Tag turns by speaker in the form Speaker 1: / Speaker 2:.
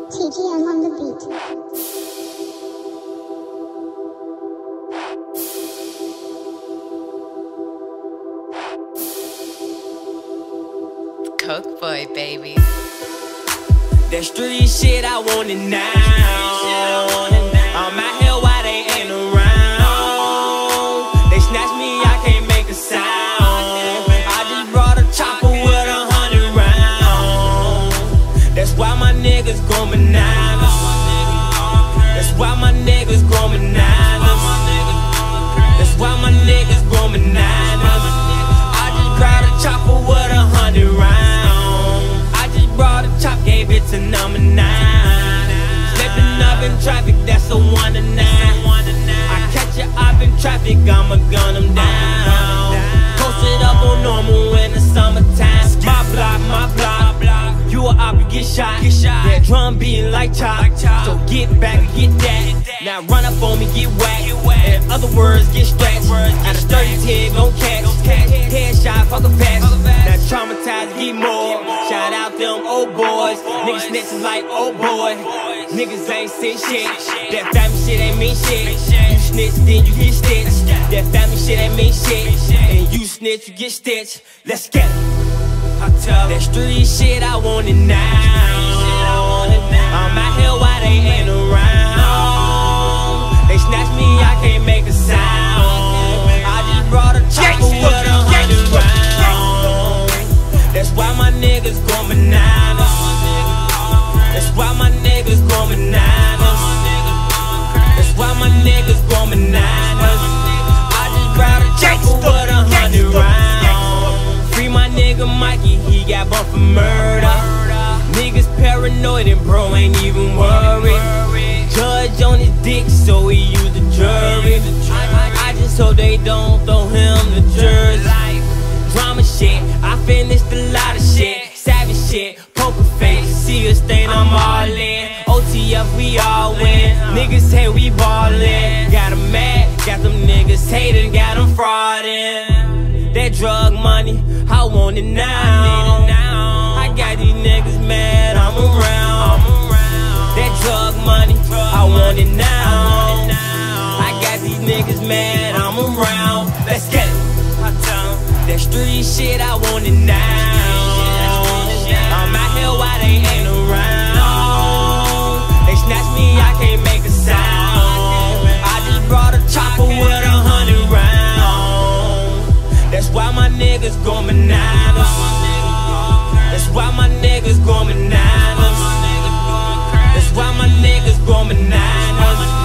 Speaker 1: TGM on the beat.
Speaker 2: Coke boy, baby.
Speaker 3: That street shit, I want it now. I'm out here while they ain't around. They snatch me, I can't make a sound. I just brought a chopper with 100 rounds. That's why my niggas go bananas. That's why my niggas go bananas. That's why my niggas go bananas. I just brought a chopper with 100 rounds. I just brought a chop, gave it to number 9. Slipping up in traffic, that's a 1 to 9. I catch you up in traffic, I'ma gun them down. Posted up on normal in the summertime. My block, my block. You a op, you get shot. That drum beating like chop. So get back and get that. Now run up on me, get whacked. In other words, get stretched. At a 30 tig, don't catch. Headshot, fuck a pass. Now traumatized, get more. Shout out them old boys. Niggas snitching like old boy. Niggas ain't say shit. That family shit ain't mean shit. You snitch, then you get stitched. That family shit ain't mean shit. And you snitch, you get stitched. Let's get it. That street shit, I want it now. I'm out here while they ain't around. They snatch me, I can't make a sound. I just brought a chopper with 100 rounds. That's why my niggas go bananas. That's why my niggas go bananas. That's why my niggas go bananas. I just brought a chopper with 100 rounds. Free my nigga Mikey, he got bumped for murder. Niggas paranoid and bro ain't even worried. Judge on his dick, so he used the jury. I just hope they don't throw him the jersey. Drama shit, I finished a lot of shit. Savage shit, poker face, see a stain, I'm all in. OTF, we all win. Niggas say we ballin'. Got 'em mad, got them niggas hating, got 'em fraudin'. That drug money, I want it now. I got these niggas mad, I'm around. That drug money, I want it now. I got these niggas mad, I'm around. Let's get it. That street shit, I want it now. I'm out here while they ain't around. They snatch me, I can't make a sound. I just brought a chopper with 100 rounds. That's why my niggas go bananas. That's why my niggas go bananas. That's why my niggas go bananas.